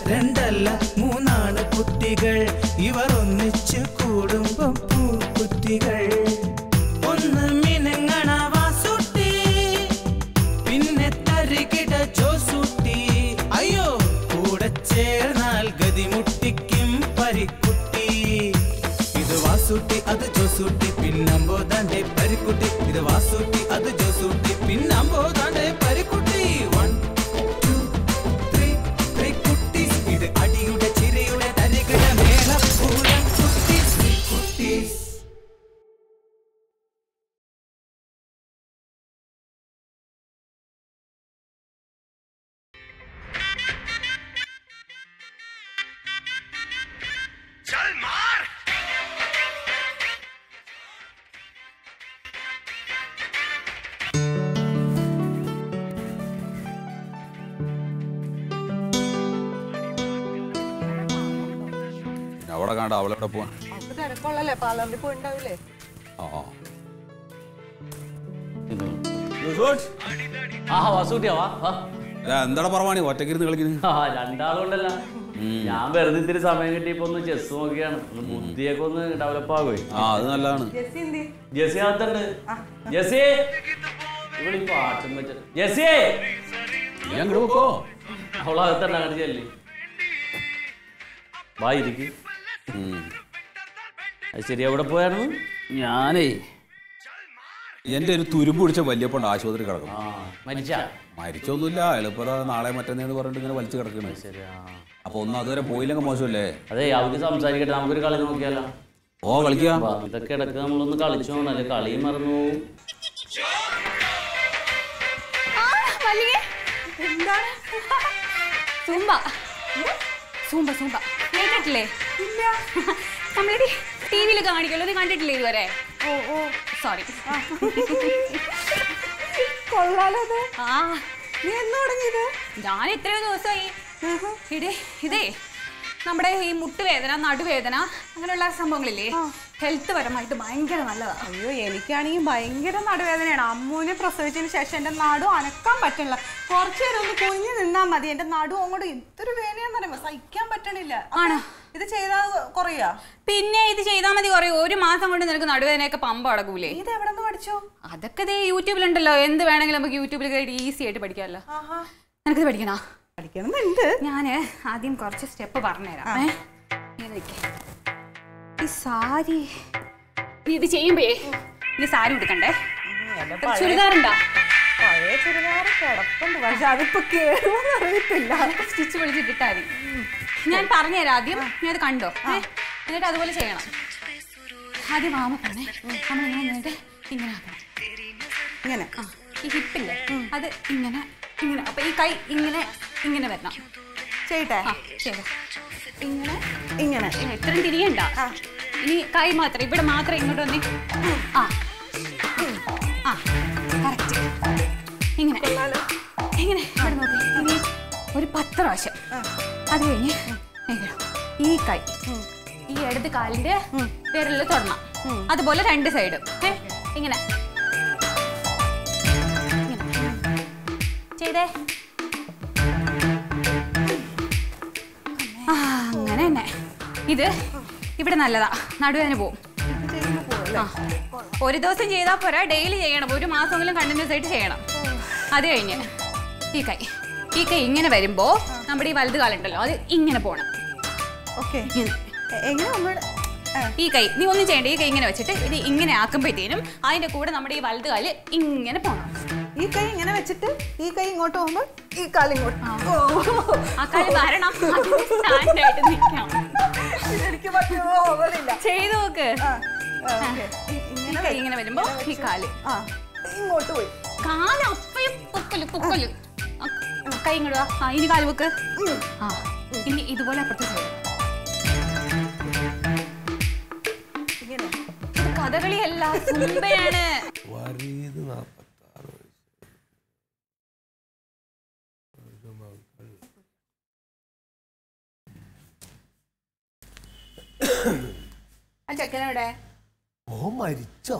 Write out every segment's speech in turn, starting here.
രണ്ടല്ല മൂന്നാണ് കുട്ടികൾ ഇവർ ഒന്നിച്ചു കൂടുമ്പം പൂക്കുട്ടികൾ ഒന്ന് മിനങ്ങണ വാസൂട്ടി പിന്നെ തരികിട ജോസൂട്ടി അയ്യോ കൂടെ ചേർന്നാൽ ഗതിമുട്ടിക്കും പരിക്കുട്ടി ഇത് വാസൂട്ടി അത് ജോസൂട്ടി പിന്നമ്പോതാന്റെ പരിക്കുട്ടി ഇത് വാസൂട്ടി അത് ജോസൂട്ടി പിന്നമ്പോതാന്റെ പരിക്കുട്ടി അവിടെ കാണാ അവളെവിടെ പോവാൻ പാർലറിൽ പോയിണ്ടാവില്ലേ? എന്താടാ പറവാണി ഒറ്റക്കിരുന്ന് കളിക്കുന്നത്? രണ്ടാളുണ്ടല്ല, ഞാൻ വെറുതെ ഇത്തിരി സമയം കിട്ടിയപ്പോ ഒന്ന് ചെസ് നോക്കിയാണ്, ബുദ്ധിയൊക്കെ ഒന്ന് ഡെവലപ്പ് ആകുമേ. അത് നല്ലതാണ്. ജെസ്സി അകത്തുണ്ട്. ജെസ്സി ഇവിടെ പാട്ടും വെച്ച ജെസ്സിയെ അവളകത്തുണ്ട്. അങ്ങനെ ചെല്ലി വാ ഇരിക്കും. അത് ശരി, എവിടെ പോയായിരുന്നു? ഞാനേ എന്റെ ഒരു തുരുമ്പ് പിടിച്ച വല്യപ്പണ്ട് ആശുപത്രി കിടക്കും. മരിച്ചൊന്നുമില്ല, എളുപ്പത നാളെ മറ്റന്നേന്ന് പറഞ്ഞിട്ട് ഇങ്ങനെ വലിച്ചു കിടക്കണേ. അപ്പൊ ഒന്നും അതുവരെ പോയില്ലെങ്കിൽ മോശമല്ലേ? അതെ, അവർക്ക് സംസാരിക്കട്ടെ, നമുക്കൊരു കളി നോക്കിയാലോ? ഓ കളിക്കാം. ഇതൊക്കെ ഇടക്ക് നമ്മളൊന്ന് കളിച്ചു പോകണം, അല്ലെ കളിയും മറന്നു പോവും. കേട്ടിട്ടില്ലേ? നമ്മള് ടിവിയിൽ കാണിക്കല്ലോ, കണ്ടിട്ടില്ലേ ഇതുവരെ? ഓ ഓ സോറി. കൊള്ളാലത്. ആ നീ എന്ന് തുടങ്ങിയത്? ഞാൻ എത്രയോ ദിവസമായി. ഇതേ നമ്മുടെ ഈ മുട്ടുവേദന, നടുവേദന, അങ്ങനെയുള്ള സംഭവങ്ങളില്ലേ, ഹെൽത്ത് പരമായിട്ട് ഭയങ്കര നല്ലതാണ്. അയ്യോ, എനിക്കാണെങ്കിൽ ഭയങ്കര നടുവേദനയാണ്. അമ്മൂനെ പ്രസവിച്ചതിന് ശേഷം എൻ്റെ നടു അനക്കാൻ പറ്റണില്ല. കുറച്ചു നേരം ഒന്ന് കുഞ്ഞു നിന്നാൽ മതി, എൻ്റെ നടു അങ്ങോട്ട് എന്തൊരു വേദനയാന്ന് പറയുമ്പോൾ സഹിക്കാൻ പറ്റണില്ല. ആണോ? ഇത് ചെയ്താൽ കുറയാ? പിന്നെ ഇത് ചെയ്താൽ മതി, കുറയും. ഒരു മാസം കൊണ്ട് നിനക്ക് നടുവേദനയൊക്കെ പമ്പ അടക്കൂലേ. ഇത് എവിടെ നിന്ന് പഠിച്ചോ? അതൊക്കെ ദേ യൂട്യൂബിലുണ്ടല്ലോ, എന്ത് വേണമെങ്കിലും നമുക്ക് യൂട്യൂബിൽ കയറി ഈസി ആയിട്ട് പഠിക്കാമല്ലോ. നിനക്കിത് പഠിക്കണോ? പഠിക്കണമെന്നുണ്ട്. ഞാൻ ആദ്യം കുറച്ച് സ്റ്റെപ്പ് പറഞ്ഞുതരാം. ഈ സാരി ഇത് ചെയ്യുമ്പേ ഈ സാരി എടുക്കണ്ടേ? ചുരിദാറുണ്ടോ? പഴയ ചുരിദാർ കിടപ്പുണ്ട്, പക്ഷെ അതിപ്പോ കേറുമെന്ന് അറിയത്തില്ല. സ്റ്റിച്ച് വിളിച്ചിട്ട് ഇട്ടാൽ മതി. ഞാൻ പറഞ്ഞുതരാം. ആദ്യം നീ അത് കണ്ടോ, എന്നിട്ട് അതുപോലെ ചെയ്യണം. ആദ്യം വാമ പറഞ്ഞേ, നമ്മളിങ്ങനെ ഇങ്ങനെ ആക്കണം. ഇങ്ങനെ ഈ ഹിപ്പില്ലേ അത് ഇങ്ങനെ ഇങ്ങനെ. അപ്പൊ ഈ കൈ ഇങ്ങനെ ഇങ്ങനെ വരണം. ചെയ്യട്ടെ? ശരി, ഇങ്ങനെ ഇങ്ങനെ. എത്രയും തിരിയണ്ട. ഇനി കൈ മാത്രം, ഇവിടെ മാത്രം ഇങ്ങോട്ട് വന്നേ. ആ ആ കറക്റ്റ്. ഇങ്ങനെ ഇങ്ങനെ ഇവിടെ നോക്കി. ഇനി ഒരു 10 പ്രാവശ്യം. അത് കഴിഞ്ഞ് ഈ കൈ ഈ ഇടത് കാലിന്റെ വിരലിൽ തൊടണം. അതുപോലെ 2 സൈഡും ഇങ്ങനെ ചെയ്തേ. അങ്ങനെ തന്നെ. ഇത് ഇവിടെ നല്ലതാ, നടുവേദന പോവും. ഒരു ദിവസം ചെയ്താൽ പോരാ, ഡെയിലി ചെയ്യണം. ഒരു മാസമെങ്കിലും കണ്ടിന്യൂസ് ആയിട്ട് ചെയ്യണം. അത് കഴിഞ്ഞ് ഈ കൈ ഇങ്ങനെ വരുമ്പോ നമ്മുടെ ഈ വലത് കാലുണ്ടല്ലോ, അത് ഇങ്ങനെ പോണം. ഈ കൈ നീ ഒന്നും ചെയ്യണ്ട. ഈ കൈ ഇങ്ങനെ വെച്ചിട്ട് ഇത് ഇങ്ങനെ ആക്കുമ്പോഴത്തേനും അതിന്റെ കൂടെ നമ്മുടെ ഈ വലത് കാല് ഇങ്ങനെ പോണം. ഈ കൈ ഇങ്ങനെ വെച്ചിട്ട് ഈ കൈ ഇങ്ങോട്ട് പോകുമ്പോ ഈ കാല് ഇങ്ങോട്ട്. ആ കാല് വരണം, സ്റ്റാൻഡായിട്ട് നിൽക്കണം. ചെയ്ത് നോക്ക്. ഇങ്ങനെ വരുമ്പോ ഈ കാല് ഇങ്ങോട്ട് പോയി, കാല് അപ്പയും പൊക്കല്. കൈ ഇങ്ങോട്ട് വാ. ഇനി കാല് വെക്ക്. ആ ഇനി ഇതുപോലെ അപ്പുറത്ത് ചെയ്യണം. കഥകളിയല്ല, സുംബയാണ്. ചെക്കനെവിടെ? ഓ മരിച്ചോ?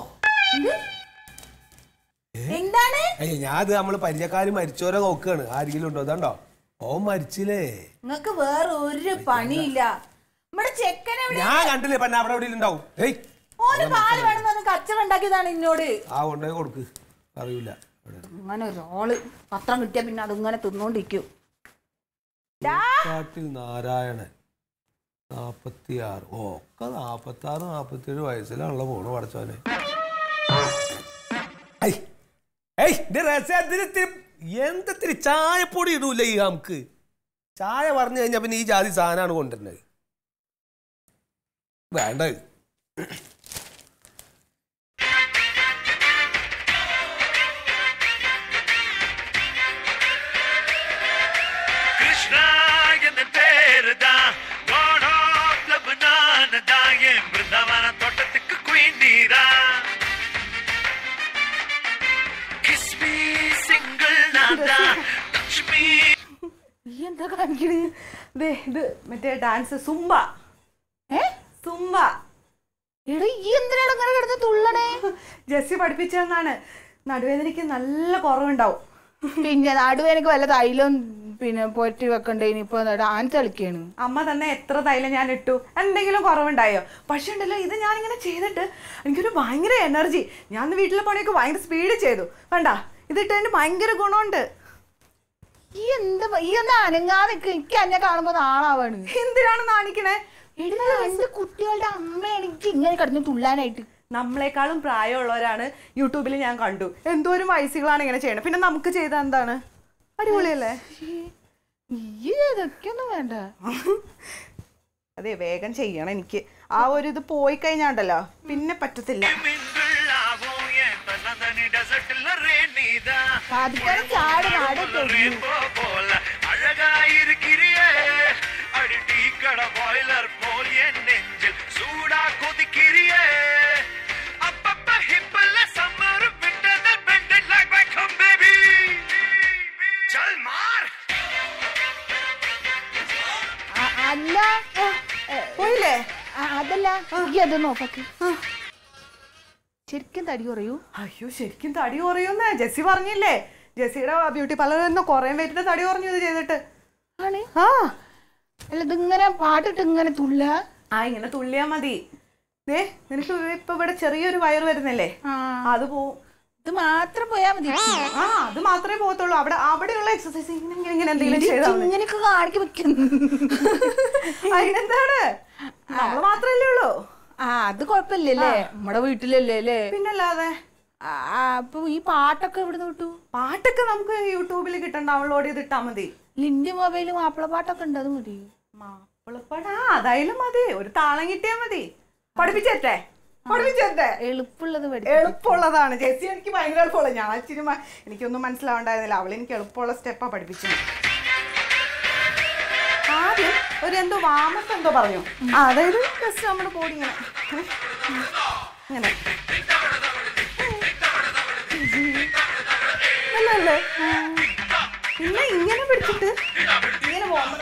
എന്താണ്? ഞാൻ നമ്മള് പരിചയക്കാര് മരിച്ചോരെ നോക്കുകയാണ്. ആരെങ്കിലും ഉണ്ടോ? ഇതാണ്ടോ ഓൻ മരിച്ചില്ലേ? നിങ്ങക്ക് വേറെ ഒരു പണിയില്ല. നമ്മുടെ ചെക്കനെ ഞാൻ കണ്ടില്ലേ പന്ന അവിടെ എവിടെ ഉണ്ടാവും. ഓന് പാല് വേണമെന്ന് കച്ചവടം ഉണ്ടാക്കിയതാണ് ഇന്നോട്. ആ കൊണ്ടേ കൊടുക്ക്. അറിയില്ല അങ്ങനെ ഒരാള് പത്രം കിട്ടിയ പിന്നെ അതിങ്ങനെ തിന്നോണ്ടിരിക്കും. കാട്ടിൽ നാരായണൻ 46. ഒക്കെ 46 47 വയസ്സിലാണല്ലോ പോണു പഠിച്ചവനെ. എന്തിരി ചായപ്പൊടി ഇടൂല ഈ നമുക്ക്. ചായ പറഞ്ഞു കഴിഞ്ഞാ പിന്നെ ഈ ജാതി സാധനമാണ് കൊണ്ടുവരുന്നത്. വേണ്ട തോട്ടത്തിക്ക് കുയിന്തീരാ എന്താ കാണിക്കണേ? ഇത് മറ്റേ ഡാൻസ് സുംബ. സുംബ എന്തിനാണ് ഇങ്ങനെ കിടന്ന് തുള്ളണേ? ജെസ്സി പഠിപ്പിച്ചതെന്നാണ്. നടുവേദനയ്ക്ക് നല്ല കുറവുണ്ടാവും. പിന്നെ നടുവേദനക്ക് വല്ല തൈലം പിന്നെ പൊറ്റി വെക്കണ്ടേ? ഇനിയിപ്പോ ഡാൻസ് കളിക്കാണ്. അമ്മ തന്നെ എത്ര തൈലം ഞാൻ ഇട്ടു, എന്തെങ്കിലും കുറവുണ്ടായോ? പക്ഷെ ഉണ്ടല്ലോ, ഇത് ഞാനിങ്ങനെ ചെയ്തിട്ട് എനിക്കൊരു ഭയങ്കര എനർജി. ഞാൻ വീട്ടിലെ പണിയൊക്കെ ഭയങ്കര സ്പീഡ് ചെയ്തു. വേണ്ട, ഇതിട്ടതിന് ഭയങ്കര ഗുണമുണ്ട്. ഈ ഒന്ന് അനങ്ങാതെ എനിക്ക് എന്നെ കാണുമ്പോ നാളാവാണ്. എന്തിനാണ് നാണിക്കണേ? എന്റെ കുട്ടികളുടെ അമ്മയാണെങ്കിൽ ഇങ്ങനെ കിടന്ന് തുള്ളാനായിട്ട്. നമ്മളെക്കാളും പ്രായമുള്ളവരാണ് യൂട്യൂബിൽ ഞാൻ കണ്ടു. എന്തോരം വയസ്സുകളാണ് ഇങ്ങനെ ചെയ്യണത്. പിന്നെ നമുക്ക് ചെയ്താൽ എന്താണ്? അടിപൊളിയല്ലേ? ഇതൊക്കെയൊന്നും വേണ്ട. അതെ, വേഗം ചെയ്യണം. എനിക്ക് ആ ഒരു ഇത് പോയി കഴിഞ്ഞാണ്ടല്ലോ പിന്നെ പറ്റത്തില്ല. അല്ല പോയില്ലേ? അതല്ല, ഈ അത് നോക്കട്ടെ. ശരിക്കും തടി കുറയൂ? അയ്യോ, ശരിക്കും തടി കുറയുന്നേ ജെസ്സി പറഞ്ഞില്ലേ. ജെസ്സിയുടെ ബ്യൂട്ടി പാർലറിൽ നിന്ന് കുറേ പേരുടെ തടി കുറഞ്ഞു ഇത് ചെയ്തിട്ട്. ആണ്? ആ അല്ല, ഇതിങ്ങനെ പാട്ടിട്ട് ഇങ്ങനെ തുള്ള. ഇങ്ങനെ തുള്ളിയാ മതി. നിനക്ക് ഇപ്പൊ ഇവിടെ ചെറിയൊരു വയറ് വരുന്നില്ലേ? അത് പോവും. ഇത് മാത്രം പോയാ മതി. അത് മാത്രമേ പോകത്തുള്ളൂ. അവിടെയുള്ള എക്സസൈസ് ഇങ്ങനെ എന്തെങ്കിലും ചെയ്താൽ ഇങ്ങനെയൊക്കെ കാണിക്ക് വെക്കുന്നു. അതിനെന്താണ്? നമ്മള് മാത്രല്ലേ ഉള്ളൂ. അത് കൊഴപ്പില്ലല്ലേ? നമ്മുടെ വീട്ടിലല്ലേ അല്ലേ? പിന്നല്ലാതെ. അപ്പൊ ഈ പാട്ടൊക്കെ എവിടുന്ന് കിട്ടു? പാട്ടൊക്കെ നമുക്ക് യൂട്യൂബിൽ കിട്ടണം. ഡൗൺലോഡ് ചെയ്തിട്ടാ മതി. ലിന്റെ മൊബൈലിൽ മാപ്പിള പാട്ടൊക്കെ ഉണ്ട്, അത് മതി. മാപ്പിളപ്പാടാ, അതായാലും മതി. ഒരു താളം കിട്ടിയാ മതി. പഠിപ്പിച്ചേട്ടെ? എളുപ്പമുള്ളത് എളുപ്പമുള്ളതാണ് ജെസ്സി. എനിക്ക് ഭയങ്കര എളുപ്പമുള്ള. ഞാൻ ഇച്ചിരി എനിക്കൊന്നും മനസ്സിലാവണ്ടായിരുന്നില്ല. അവൾ എനിക്ക് എളുപ്പമുള്ള സ്റ്റെപ്പാ പഠിപ്പിച്ചു. ആദ്യം ഒരു എന്തോ വാമസ് എന്തോ പറഞ്ഞു. അതായത് ജസ്റ്റ് നമ്മുടെ ബോഡി ഇങ്ങനെ ഇങ്ങനെ അല്ലല്ലേ? പിന്നെ ഇങ്ങനെ പിടിച്ചിട്ട് ഇങ്ങനെ പോകുന്നത്.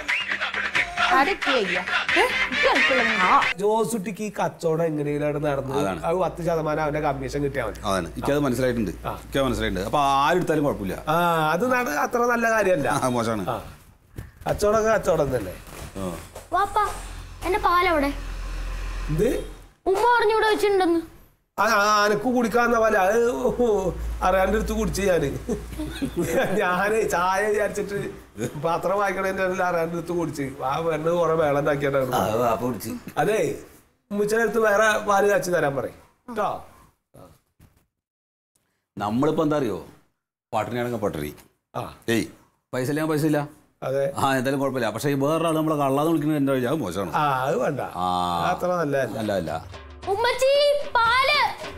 ജോസുട്ടിക്ക് ഈ കച്ചവടം എങ്ങനെയാണ് നടന്നത്? 10% അവന്റെ കമ്മീഷൻ കിട്ടിയാൽ മതി. അതാണ് എനിക്കത് മനസ്സിലായിട്ടുണ്ട്. അപ്പൊ ആരെടുത്താലും കുഴപ്പമില്ല. അത് അത്ര നല്ല കാര്യമല്ല, മോശമാണ്. കച്ചവടം തന്നെ. എന്റെ പാലവിടെ ഉമ്മ പറഞ്ഞൂടെ വെച്ചിട്ടുണ്ടെന്ന്. അനക്ക് കുടിക്കാന്ന പോലെ അത് അറിയാൻ്റെ അടുത്ത് കുടിച്ച് ഞാന് ചായ വിചാരിച്ചിട്ട് പാത്രം വായിക്കണതിന്റെ അറിയാൻ്റെ അടുത്ത് കുടിച്ച് പെണ്ണ് കുറെ വേളം ഉണ്ടാക്കിയിട്ടാണ്. അതെ, ഉമ്മച്ചിയുടെ അടുത്ത് വേറെ പാല് കാച്ചി തരാൻ പറയും കേട്ടോ. നമ്മളിപ്പോ എന്താ അറിയോ, പട്ടിണിയാണെങ്കിൽ പട്ടിണി. പൈസ ഇല്ല പൈസ ഇല്ല. അതെ, എന്തായാലും കുഴപ്പമില്ല. പക്ഷെ ഈ വേറൊരാൾ നമ്മളെ കള്ളാന്ന് വിളിക്കുന്നത് എന്താ വെച്ചാൽ മോശമാണ്. അത് വേണ്ട, അത്ര നല്ല ഉമ്മച്ചി പാല്.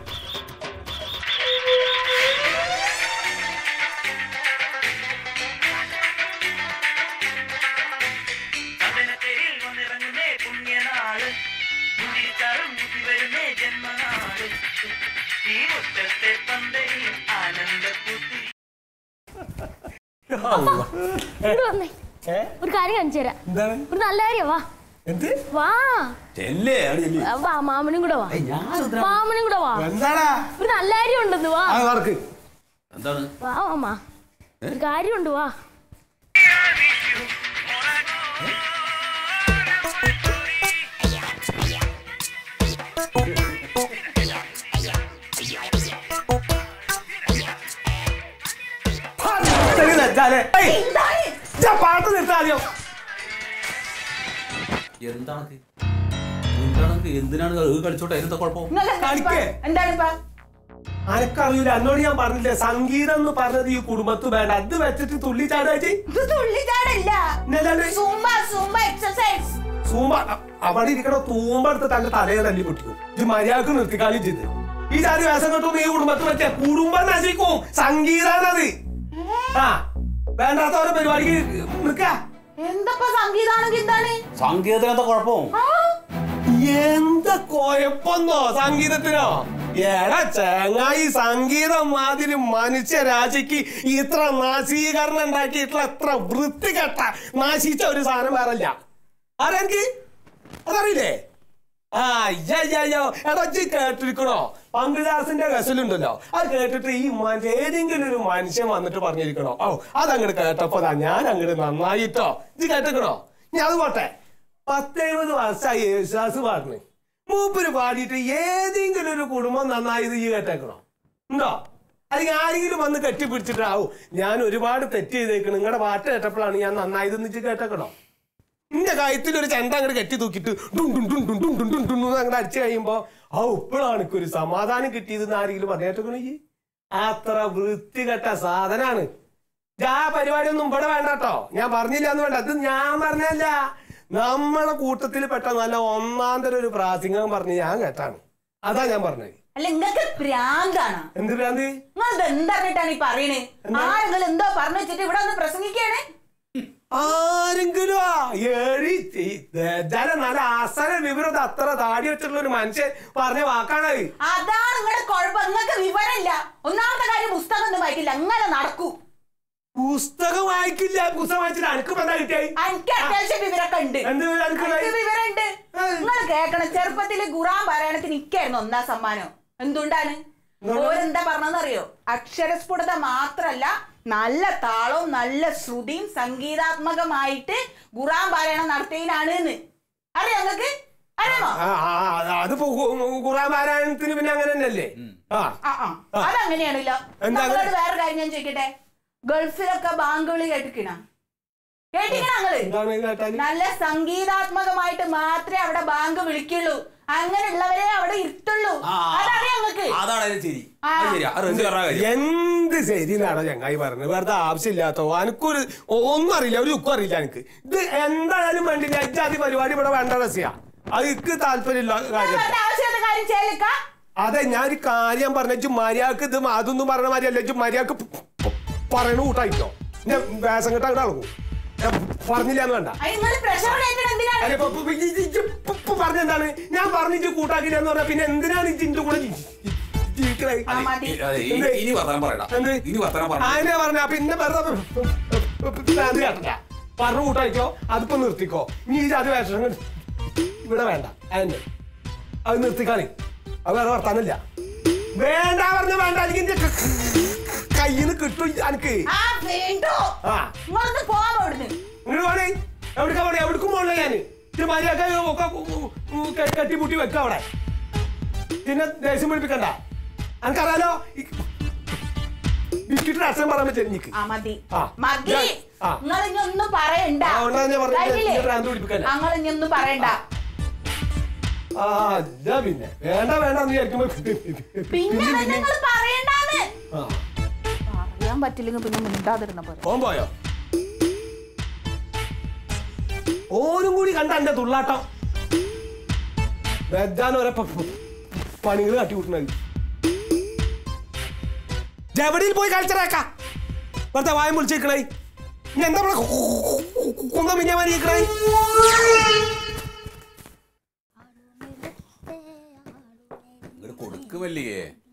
ഒരു കാര്യം കാണിച്ചു തരാം. ഒരു നല്ല കാര്യം. വാ വാ, മാമനും കൂടെ വാ. മാമനും കൂടെ വാ, ഒരു നല്ല കാര്യം ഉണ്ടെന്ന്. വാ വാ മാമ, ഒരു കാര്യമുണ്ട്. വാ. പാട്ട് നിർത്താതെയോ എന്താണ് എന്തിനാണ് കളിച്ചോട്ടെ എന്താ കുഴപ്പം? അനക്കറിയില്ല. എന്നോട് ഞാൻ പറഞ്ഞില്ലേ സംഗീതം എന്ന് പറഞ്ഞത് ഈ കുടുംബത്ത് വേണ്ട. അത് വെച്ചിട്ട് തുള്ളിച്ചാടാ സൂമ്പ അവിടെ ഇരിക്കണ തൂമ്പ എടുത്ത് തന്റെ തലയെ തല്ലി പൊട്ടിക്കും. ഇത് മര്യാദക്ക് നിർത്തിക്കാളും ചെയ്ത് ഈ ജാതി വേഷം കെട്ടൊന്നും ഈ കുടുംബത്ത് വെച്ച കുടുംബം നശിക്കും. സംഗീതാണത്. ആ വേണ്ടാത്തവരെ പരിപാടിക്ക് നിക്ക. സംഗീതത്തിന് എന്താ കുഴപ്പം? എന്താ കുഴപ്പമെന്നോ സംഗീതത്തിനോ? എടാ ചങ്ങായി സംഗീതം മാതിരി മനുഷ്യരാശിക്ക് ഇത്ര നാശീകരണം ഉണ്ടാക്കിയിട്ടുള്ള എത്ര വൃത്തികെട്ട നാശിച്ച ഒരു സാധനം വേറല്ല. ആരെനിക്ക് അതറിയില്ലേ? അയ്യോ എടാ കേട്ടിരിക്കണോ? പങ്കുദാസിന്റെ ഗസലുണ്ടല്ലോ, അത് കേട്ടിട്ട് ഈ ഏതെങ്കിലും ഒരു മനുഷ്യൻ വന്നിട്ട് പറഞ്ഞിരിക്കണോ? ഓ അതങ്ങോട്ട് കേട്ടപ്പോ ഞാൻ അങ്ങോട്ട് നന്നായിട്ടോ. ഇത് കേട്ടിക്കണോ? ഞാൻ അത് പോട്ടെ. 10-70 വർഷമായി യേശുദാസ് പാടുന്നു. മൂപ്പര് പാടിയിട്ട് ഏതെങ്കിലും ഒരു കുടുംബം നന്നായത് ഈ കേട്ടേക്കണോ? ഉണ്ടോ? അല്ലെങ്കിൽ ആരെങ്കിലും വന്ന് കെട്ടിപ്പിടിച്ചിട്ടാവും ഞാൻ ഒരുപാട് തെറ്റ് ചെയ്തേക്കണം, നിങ്ങളുടെ പാട്ട് കേട്ടപ്പോഴാണ് ഞാൻ നന്നായതെന്ന് വെച്ച് കേട്ടേക്കണോ? ഇന്റെ കാര്യത്തിലൊരു ചെണ്ട അങ്ങോട്ട് കെട്ടി തൂക്കിട്ട് അങ്ങോട്ട് അടിച്ചു കഴിയുമ്പോ ഇപ്പോഴാണ് എനിക്കൊരു സമാധാനം കിട്ടിയതെന്ന് ആരെങ്കിലും പറഞ്ഞേക്കണോ? ഈ അത്ര വൃത്തികെട്ട സാധനാണ്. ആ പരിപാടിയൊന്നും ഇവിടെ വേണ്ട കേട്ടോ. ഞാൻ പറഞ്ഞില്ല എന്ന് വേണ്ട. അത് ഞാൻ പറഞ്ഞല്ല, നമ്മളെ കൂട്ടത്തിൽ പെട്ട നല്ല ഒന്നാന്തരം ഒരു പ്രാസിംഗം പറഞ്ഞ് ഞാൻ കേട്ടാണ്. അതാ ഞാൻ പറഞ്ഞത്. അല്ല നിങ്ങൾക്ക് ഭ്രാന്താണ്. എന്ത് ഭ്രാന്ത്? നിങ്ങൾ എന്തറിഞ്ഞിട്ടാണ് ഈ പറയണേ? ആരെങ്കിലും എന്തോ പറഞ്ഞു വെച്ചിട്ട് ഇവിടെ ഒന്ന് പ്രസംഗിക്കാണ്. ആരെങ്കിലും നല്ല അസല വിവരം അത്ര താടി വെച്ചിട്ടുള്ള ഒരു മനുഷ്യൻ പറഞ്ഞ വാക്കാണ്. അതാണ് നിങ്ങളുടെ കുഴപ്പം. നിങ്ങൾക്ക് വിവരമില്ല. ഒന്നാമത്തെ കാര്യം പുസ്തകം ഒന്നും വായിക്കില്ല. അങ്ങനെ നടക്കൂ. പുസ്തകം വായിക്കില്ല. പുസ്തകം വായിച്ചിട്ട് എനിക്ക് എന്താ കിട്ടിയായി? എനിക്ക് അത്യാവശ്യം വിവരമൊക്കെ ഉണ്ട്. വിവരമുണ്ട്. നിങ്ങൾ കേൾക്കണം, ചെറുപ്പത്തില് ഖുർആൻ പാരായണത്തിന് ഇക്കായിരുന്നു 1ാം സമ്മാനം. എന്തുകൊണ്ടാണ്? ഓരെന്താ പറഞ്ഞതെന്നറിയോ? അക്ഷരസ്ഫുടത മാത്രല്ല, നല്ല താളവും നല്ല ശ്രുതിയും സംഗീതാത്മകമായിട്ട് ഖുർആൻ പാരായണം നടത്തിയതിനാണ്. അറിയോ നിങ്ങൾക്ക്? അറിയാമോ? അതിപ്പോ ഖുർആൻ പാരായണത്തിന് പിന്നെ അങ്ങനെ തന്നെയല്ലേ? അതങ്ങനെയാണല്ലോ. നമ്മളോട് വേറെ കാര്യം ഞാൻ ചോദിക്കട്ടെ, ഗൾഫിലൊക്കെ ബാങ്ക് വിളി കേട്ടിക്കണ? നല്ല സംഗീതാത്മകമായിട്ട് മാത്രമേ അവിടെ ബാങ്ക് വിളിക്കുള്ളൂ. അങ്ങനെയുള്ളവരെ അവിടെ ഇരുത്തുള്ളൂ. അതറിയാം നിങ്ങൾക്ക്? എന്ത് ശരിയാണോ ചങ്ങായി പറഞ്ഞത്? വെറുതെ ആവശ്യമില്ലാത്തോ എനിക്കൊരു ഒന്നും അറിയില്ല, ഒരു ഉക്കും അറിയില്ല എനിക്ക്. ഇത് എന്തായാലും വേണ്ടില്ല. ഇജാതി പരിപാടി ഇവിടെ വേണ്ട രസിയ. അത് എനിക്ക് താല്പര്യമില്ല കാര്യം. അതെ ഞാൻ ഒരു കാര്യം പറഞ്ഞ മര്യാദക്ക് ഇത് അതൊന്നും പറഞ്ഞ മാതിരിയല്ല. മര്യാദക്ക് പറയണ കൂട്ടായിട്ടോ. ഞാൻ വേഷം കെട്ട അങ്ങോട്ട് അളക്കും. പറഞ്ഞില്ലാന്ന് വേണ്ട. പറഞ്ഞെന്താണ്? ഞാൻ പറഞ്ഞിട്ട് കൂട്ടാക്കില്ലെന്ന് പറഞ്ഞാ പിന്നെ എന്തിനാണ് ഇതിന്റെ കൂടെ അതിനെ പറഞ്ഞ പിന്നെ പറഞ്ഞു കൂട്ടായിക്കോ. അതിപ്പോ നിർത്തിക്കോ. നീ അത് വേഷം ഇവിടെ വേണ്ട. അതിന്റെ അത് നിർത്തിക്കാണി. അത് വേറെ വർത്താനില്ല. വേണ്ട പറഞ്ഞ വേണ്ട. എനിക്ക് കയ്യിന്ന് കിട്ടും എനിക്ക്. എവിടേക്കും പോകണ ഞാന്. മര്യാദ കെട്ടിമുട്ടി വെക്ക അവിടെ. പിന്നെ ദേഷ്യം പിടിപ്പിക്കണ്ട. എനിക്കറിയാലോ ബിസ്കിറ്റ് അച്ഛൻ പറയാൻ പറ്റും എനിക്ക്. പിന്നെ വേണ്ട വേണ്ടെന്ന് വിചാരിക്കുമ്പോ പറയാൻ പറ്റില്ലെങ്കിൽ പിന്നെ മിണ്ടാതിരുന്ന പോലെ. ഓൻ പോയോ? ഓരും കൂടി കണ്ട എന്റെ തുള്ളാട്ടം വെജാനോരെ പണികൾ കാട്ടിവിട്ടണത്. ജവടിയിൽ പോയി കളിച്ചറാക്ക. വെറുതെ വായം വിളിച്ചിരിക്കണേ. ഇനി എന്താ കുന്തം പിന്നെ മരിക്കണേ? കൊടുക്കുമല്ലേ?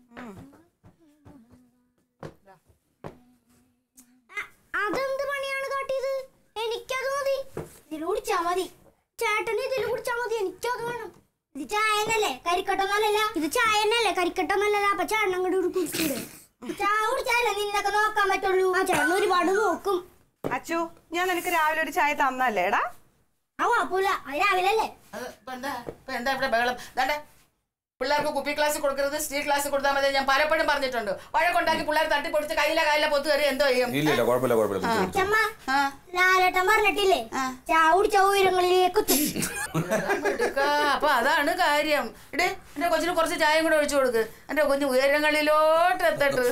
അതെന്ത് പണിയാണ് കാട്ടിയത്? എനിക്കത് മതി. ഇതിൽ കുടിച്ചാ മതി. ചേട്ടന് ഇതിൽ കുടിച്ചാ മതി. എനിക്കത് വേണം. ഇത് ചായനല്ലേ, കരിക്കട്ടൊന്നല്ല. ഇത് ചായനല്ലേ, കരിക്കട്ടൊന്നല്ല. അപ്പൊ ചേട്ടൻ അങ്ങോട്ട് കുടിച്ചൂടെ? ചായ കുടിച്ചാലേ നിന്നൊക്കെ നോക്കാൻ പറ്റുള്ളൂ. ആ ചേട്ടൻ ഒരുപാട് നോക്കും. അച്ചു ഞാൻ നിനക്ക് രാവിലെ ഒരു ചായ തന്നല്ലേടാ? ആ കുഴപ്പമില്ല, അത് രാവിലെ അല്ലേ. എന്താ ഇവിടെ ബഹളം? ദാണ്ടെ പിള്ളേർക്ക് കുപ്പി ക്ലാസ് കൊടുക്കരുത്, സ്റ്റീൽ ക്ലാസ് കൊടുത്താൽ മതി. ഞാൻ പലപ്പോഴും പറഞ്ഞിട്ടുണ്ട്. വഴക്കുണ്ടാക്കി പിള്ളേർ തട്ടിപ്പൊടിച്ച് കയ്യിലെ പൊത്ത് കയറി എന്തോ ചെയ്യും? അച്ഛമ്മ, ലാലേട്ടൻ പറഞ്ഞിട്ടില്ലേ ചായ കുടിച്ച ഉയരങ്ങളിലേക്ക് അപ്പൊ അതാണ് കാര്യം. ഇടേ എന്റെ കൊച്ചിന് കുറച്ച് ചായയും കൂടെ ഒഴിച്ചു കൊടുക്ക്. എന്റെ കുഞ്ഞ് ഉയരങ്ങളിലോട്ട് എത്തട്ട്.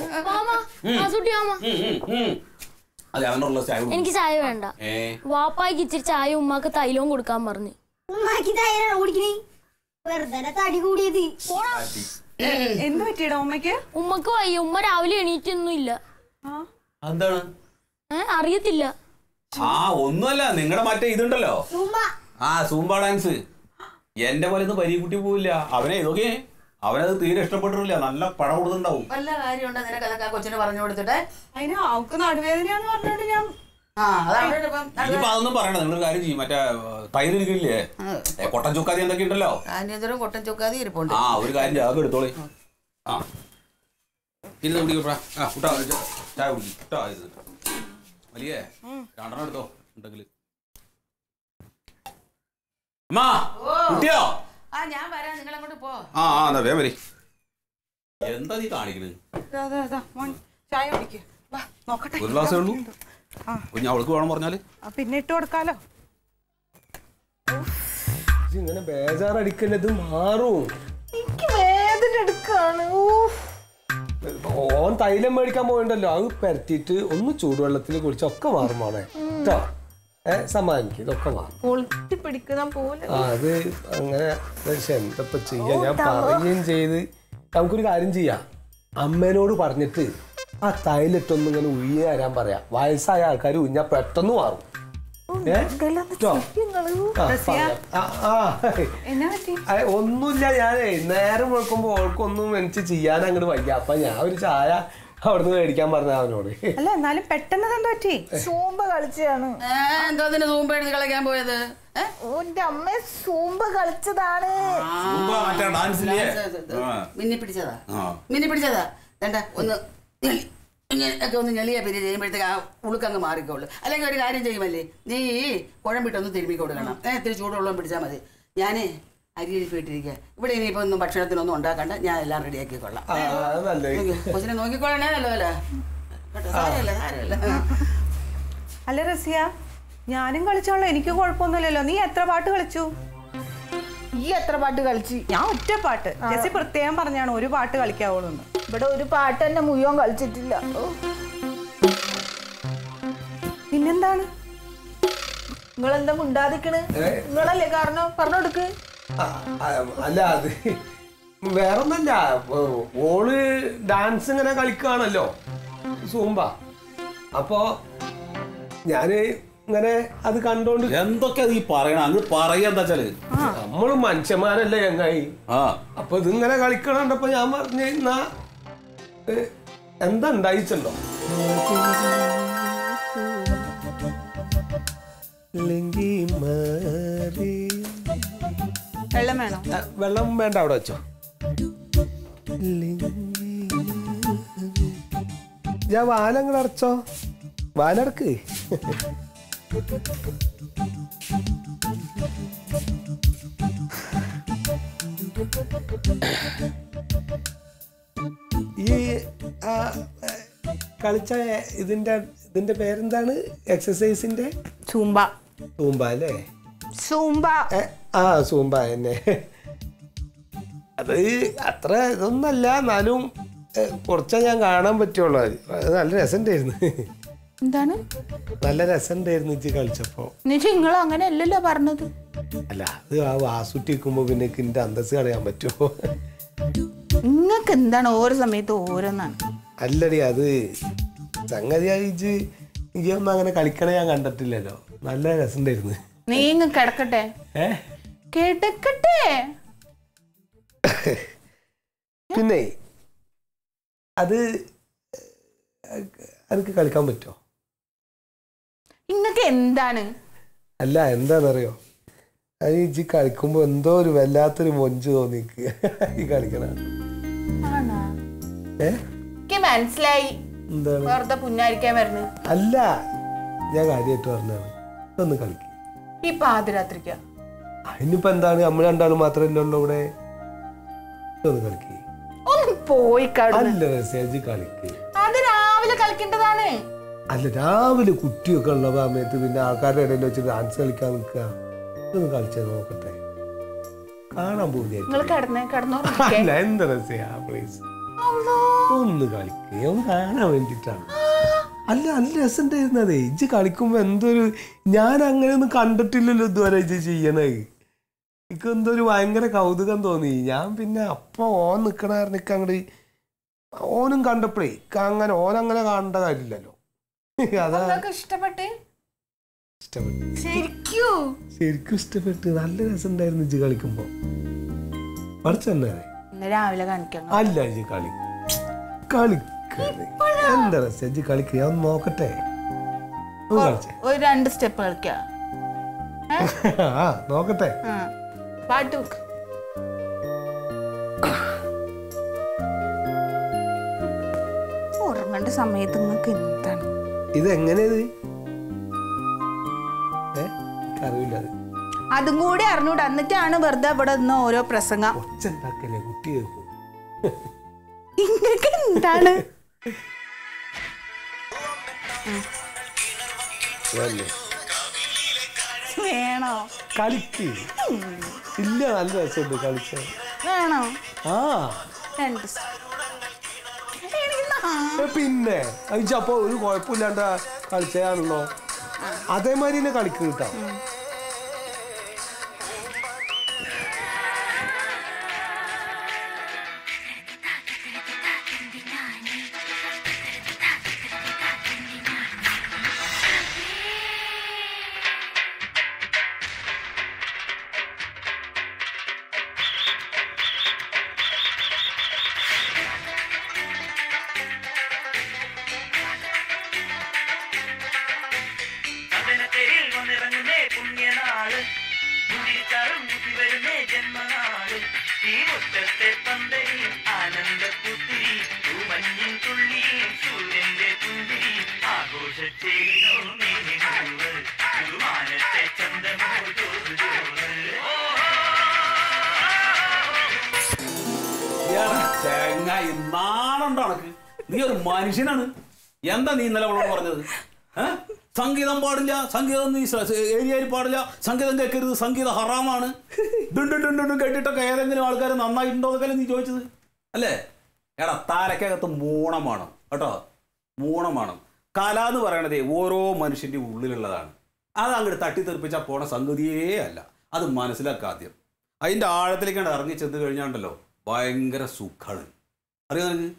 എനിക്ക് ചായ വേണ്ട. വാപ്പായ്ക്ക് ഇച്ചിരി ചായ ഉമ്മാക്ക് തൈലവും കൊടുക്കാൻ പറഞ്ഞു. ഉമ്മാക്ക് തൈലാണ് കുടിക്കണേ. വെറുതെ തടി കൂടിയത്. എന്ത് പറ്റിയടാ ഉമ്മക്ക്? ഉമ്മക്ക് വയ്യ. ഉമ്മ രാവിലെ എണീറ്റൊന്നും ഇല്ല. എന്താണ്? അറിയത്തില്ല. ഒന്നുമല്ല, നിങ്ങളുടെ മറ്റേ ഇതുണ്ടല്ലോ, സൂംബ ഡാൻസ്. എന്റെ പോലെ ഒന്നും പരീക്കുട്ടി പോവില്ല. അവനെ ഇതൊക്കെ അവനത് തീരെ ഇഷ്ടപ്പെട്ടിട്ടില്ല. നല്ല പടം കൊടുത്തിട്ടുണ്ടാവും. വല്ല കാര്യമുണ്ടോ നിനക്ക് അതൊക്കെ കൊച്ചിന് പറഞ്ഞു കൊടുത്തിട്ട്? അതിന് അവൾക്ക് നടുവേദനയാന്ന് പറഞ്ഞോണ്ട് ഞാൻ അതൊന്നും പറയണ്ട. നിങ്ങളൊരു കാര്യം ചെയ്യും, മറ്റേ തൈര് ഇരിക്കില്ലേ, കൊട്ടൻ ചുക്കാതി എന്തൊക്കെ ഉണ്ടല്ലോ, കൊട്ടൻ ചുക്കാതി ഇരിപ്പുണ്ട്. ഒരു കാര്യം ചെയ്യും, അതൊക്കെ എടുത്തോളി. ഇരുന്ന് കുടിക്കപ്പാ. ചായ കുടിക്കും വലിയ രണ്ടെണ്ണം എടുത്തോ ഉണ്ടെങ്കിൽ. അമ്മാ കുട്ടിയോ? ഞാൻ വരാം, നിങ്ങൾ അങ്ങോട്ട് പോ. എന്നാ വേഗം വരി. എന്താ നീ കാണിക്കണത്? ചായ കുടിക്ക്. നോക്കട്ടെ, ഒരു ഗ്ലാസ്സേ ഉള്ളൂ. കുഞ്ഞ് അവൾക്ക് വേണം പറഞ്ഞാല് പിന്നെ ഇട്ട് കൊടുക്കാലോ. ഇങ്ങനെ ബേജാറടിക്കല്ലത് മാറും. എനിക്ക് വേദന എടുക്കാണ്. ഓൻ തൈലം മേടിക്കാൻ പോയിണ്ടല്ലോ, അത് പരത്തിയിട്ട് ഒന്ന് ചൂടുവെള്ളത്തിൽ കുടിച്ചൊക്കെ മാറുമാണ് കേട്ടോ. സമാധാനിക്കും, ഇതൊക്കെ മാറും. പിടിക്കുന്ന പോലെ അത് അങ്ങനെ. പക്ഷെ എന്തപ്പോ ചെയ്യാ, ഞാൻ പറയുകയും ചെയ്ത് നമുക്കൊരു കാര്യം ചെയ്യാം. അമ്മേനോട് പറഞ്ഞിട്ട് ആ തൈലിട്ടൊന്നും ഇങ്ങനെ ഉയ്യ തരാൻ പറയാം. വയസ്സായ ആൾക്കാർ ഉഞ്ഞാ പെട്ടെന്ന് മാറും. ഒന്നുമില്ല, ഞാനേ നേരം വെക്കുമ്പോ ഓൾക്കൊന്നും എനിക്ക് ചെയ്യാൻ അങ്ങോട്ട് വയ്യ. അപ്പൊ ഞാൻ ഒരു ചായ അവിടുന്ന് മേടിക്കാൻ പറഞ്ഞ അവനോട്. അല്ല എന്നാലും പെട്ടെന്ന് എന്താ പറ്റി? സൂമ്പ കളിച്ചാണ്. എന്തോ സൂമ്പ എടുത്ത് കളിക്കാൻ പോയത്? ഓന്റെ അമ്മ സൂമ്പ കളിച്ചതാണ്. മിന്നി പിടിച്ചതാ. വേണ്ട ഒന്ന് ഇങ്ങനെയൊക്കെ ഒന്ന് ഞെളിയാ പിന്നെ ചെയ്യുമ്പോഴത്തേക്ക് ആ ഉളുക്കങ്ങ് മാറിക്കോളൂ. അല്ലെങ്കിൽ ഒരു കാര്യം ചെയ്യുമല്ലേ, നീ കുഴമ്പിട്ടൊന്ന് തിരുമ്മി കൊടുക്കണം. ഇത്തിരി ചൂടുവെള്ളം പിടിച്ചാൽ മതി. ഞാനേ അരിയരിപ്പ് ഇട്ടിരിക്കുക. ഇവിടെ ഇനിയിപ്പോൾ ഒന്നും ഭക്ഷണത്തിനൊന്നും ഉണ്ടാക്കണ്ട, ഞാൻ എല്ലാം റെഡിയാക്കിക്കൊള്ളാം. കൊച്ചിനെ നോക്കിക്കൊള്ളണേ. നല്ലതല്ല കേട്ടോ, സാരമില്ല. അല്ല റസിയ, ഞാനും കളിച്ചോളൂ, എനിക്ക് കുഴപ്പമൊന്നുമില്ലല്ലോ. നീ എത്ര പാട്ട് കളിച്ചു? ഈ എത്ര പാട്ട് കളിച്ചു? ഞാൻ ഒറ്റ പാട്ട്. ജെസ്സി പ്രത്യേകം പറഞ്ഞാണ് ഒരു പാട്ട് കളിക്കാവുള്ളൂ. ഇവിടെ ഒരു പാട്ട് തന്നെ മുഴുവൻ കളിച്ചിട്ടില്ല. പിന്നെന്താണ് നിങ്ങളെന്താ മുണ്ടാതിക്കണ്? നിങ്ങളല്ലേ കാരണം, പറഞ്ഞെടുക്ക്. അല്ല, അത് വേറൊന്നല്ല. ഓള് ഡാൻസ് ഇങ്ങനെ കളിക്കുകയാണല്ലോ, സൂമ്പ. അപ്പോ ഞാന് ഇങ്ങനെ അത് കണ്ടോണ്ട്. എന്തൊക്കെ നീ പറയണ? അങ്ങ് പറയാ. നമ്മള് മനുഷ്യന്മാരല്ലേ ചങ്ങായി. അപ്പൊ ഇതിങ്ങനെ കളിക്കണണ്ടപ്പോ ഞാൻ പറഞ്ഞ എന്താ ഉണ്ടായിച്ചല്ലോ. വെള്ളം വേണോ? വെള്ളം വേണ്ട, അവിടെ വെച്ചോ. ഞാൻ വാലങ്ങട് അടച്ചോ, വാലടക്ക്. ഈ കളിച്ച ഇതിന്റെ പേരെന്താണ്? എക്സസൈസിന്റെ സൂമ്പ. സൂമ്പ അല്ലേ? സൂമ്പ. സൂമ്പ തന്നെ. അത് അത്ര ഇതൊന്നല്ല, എന്നാലും കുറച്ചേ ഞാൻ കാണാൻ പറ്റുള്ളൂ. അത് നല്ല രസമുണ്ടായിരുന്നു. എന്താണ്? നല്ല രസമുണ്ടായിരുന്നു ഇജ്ജ് കളിച്ചപ്പോ. നിങ്ങൾ അങ്ങനെ അല്ലല്ലോ പറഞ്ഞത്. അല്ല, അത് ആ വാസുട്ടിക്കുമ്പോ പിന്നെ എന്റെ അന്തസ് കളയാൻ പറ്റുമോ? നിങ്ങൾക്ക് എന്താണ് ഓരോ സമയത്ത് ഓരോന്നാണ്? അല്ലടി, അത് സംഗതിയായി ഇജൊന്നും അങ്ങനെ കളിക്കണേ ഞാൻ കണ്ടിട്ടില്ലല്ലോ. നല്ല രസമുണ്ടായിരുന്നു. നീങ്ങ കിടക്കട്ടെ. കിടക്കട്ടെ. പിന്നെ അത് എനിക്ക് കളിക്കാൻ പറ്റുമോ? ഇങ്ങക്ക് എന്താണ്? അല്ല, എന്താണെന്നറിയോ, അത് ഇജ്ജ് കളിക്കുമ്പോ എന്തോ ഒരു വല്ലാത്തൊരു മൊഞ്ച് തോന്നിക്ക് ഈ കളിക്കണ. മനസ്സിലായി. വെറുതെ പുന്നാരിക്കാൻ വരുന്നു. അല്ല, ഞാൻ കാര്യമായിട്ട് പറഞ്ഞാണ് ഒന്ന് കളിക്ക്. ഈ പാതിരാത്രിക്ക അതിനിപ്പോ എന്താണ്, നമ്മൾ രണ്ടാളും മാത്രമല്ലേ ഉള്ളൂ ഇവിടെ. ഒന്ന് കളിക്ക്. ഒന്ന് പോയി അല്ല രസേജ് കളിക്ക്. അത് രാവിലെ കളിക്കേണ്ടതാണ്. അല്ല രാവിലെ കുട്ടിയൊക്കെ ഉള്ള സമയത്ത് പിന്നെ ആൾക്കാരുടെ ഇടയിൽ വെച്ച് ഡാൻസ് കളിക്കാൻ നിൽക്കുക. ഒന്ന് കളിച്ചത് നോക്കട്ടെ, കാണാൻ പോകുന്ന എന്താ രസയാ പ്ലീസ്. ഒന്ന് കളിക്കുക, ഒന്ന് കാണാൻ വേണ്ടിട്ടാണ്. അല്ല നല്ല രസം ഉണ്ടായിരുന്നതേ. ഇജ്ജ് കളിക്കുമ്പോ എന്തൊരു, ഞാൻ അങ്ങനെ ഒന്നും കണ്ടിട്ടില്ലല്ലോ ഇതുവരെ ഇജ്ജ് ചെയ്യണേ. എനിക്ക് എന്തൊരു ഭയങ്കര കൗതുകം തോന്നി. ഞാൻ പിന്നെ അപ്പൊ ഓൻ നിക്കണ അങ്ങട് ഓനും കണ്ടപ്പോഴേ അങ്ങനെ ഓനങ്ങനെ കാണേണ്ട കാര്യമില്ലല്ലോ. അതാ ശരിക്കും ഇഷ്ടപ്പെട്ട്. നല്ല രസം ഉണ്ടായിരുന്നു ഇജ്ജ് കളിക്കുമ്പോ. പഠിച്ചെന്നെ രാവിലെ കാണിക്കാം. അല്ല ഇജ്ജ് കളിക്കണേ എന്താ രസം ഇജ്ജ് കളിക്കുക. ഒന്ന് നോക്കട്ടെ, ഒരു 2 സ്റ്റെപ്പ് കളിക്കാം. നോക്കട്ടെ. പാട്ട് ഉറങ്ങേണ്ട സമയത്ത് നിങ്ങൾക്ക് എന്താണ് ഇതെങ്ങനെയത് അറിയില്ല. അതും കൂടി അറിഞ്ഞൂടെ, എന്നിട്ടാണ് വെറുതെ ഇവിടെ നിന്ന് ഓരോ പ്രസംഗം. ഒച്ചുണ്ടാക്കല്ലേ, കുട്ടി കേൾക്കും. ഇങ്ങക്ക് എന്താണ് വേണോ കളിക്ക്? ഇല്ല നല്ല രസമുണ്ട് കളിച്ച. വേണോ? ആ പിന്നെ അപ്പൊ ഒരു കുഴപ്പമില്ലാണ്ട കളിച്ചാണല്ലോ. അതേമാതിരി തന്നെ കളിക്ക് കിട്ടാ. നീ ഒരു മനുഷ്യനാണ്. എന്താ നീ ഇന്നലെ അവളോട് പറഞ്ഞത്? സംഗീതം പാടില്ല, സംഗീതം നീ ഏരിയയിൽ പാടില്ല, സംഗീതം കേൾക്കരുത്, സംഗീതം ഹറാമാണ്. ഡുണ്ടും കേട്ടിട്ടൊക്കെ ഏതെങ്കിലും ആൾക്കാർ നന്നായിട്ടുണ്ടോ എന്നൊക്കെ നീ ചോദിച്ചത് അല്ലേ? എടാ താരക്കകത്ത് മൂണമാണ് കേട്ടോ, മൂണമാണ്. കല എന്ന് പറയണതേ ഓരോ മനുഷ്യൻ്റെ ഉള്ളിലുള്ളതാണ്. അത് അങ്ങോട്ട് തട്ടിത്തെറിപ്പിച്ചാൽ പോണ സംഗതിയേ അല്ല. അത് മനസ്സിലാക്കുക ആദ്യം. അതിൻ്റെ ആഴത്തിലേക്കാണ് ഇറങ്ങി ചെന്ന് കഴിഞ്ഞാണ്ടല്ലോ ഭയങ്കര സുഖമാണ്. അറിയാം നിനക്ക്?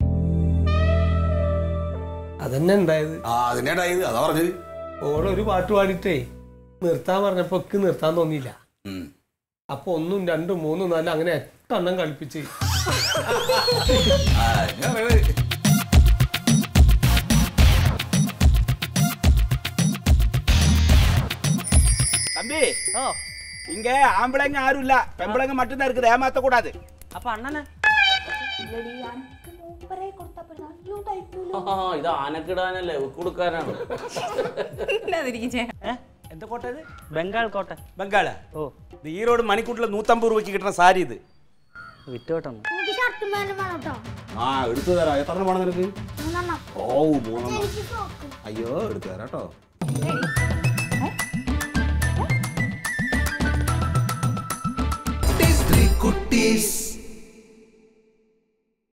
അതന്നെ ഉണ്ടായത്. അതന്നെ ഉണ്ടായത്. അതാ പറഞ്ഞത്. ഓളൊരു പാട്ട് പാടിയിട്ടേ നിർത്താൻ പറഞ്ഞപ്പോ നിർത്താൻ തോന്നിയില്ല. അപ്പൊ 1, 2, 3, 4 അങ്ങനെ 8 എണ്ണം കളിപ്പിച്ച്. தம்பி இங்க ஆம்பளைங்க யாரும் இல்ல, பெம்பளைங்க மட்டும்தான் இருக்குது. ஏமாத்த கூடாது. அப்ப அண்ணனே ഇത് ആനക്കിടാനല്ലേ കൊടുക്കാനാണ്. எந்த கோட்டை இது? பெங்கால் கோட்டை. பெங்கால? ஓ, இது ஈரோடு மணிக்கூட்டில் 150 ரூபாய்க்கு கிட்டுற சாரி இது. വിറ്റോട്ടം. ആ എടുത്തു തരാം. എത്ര വേണം നിനക്ക്? ഓ 3. അയ്യോ എടുത്തു തരാം കേട്ടോ. കുട്ടീസ്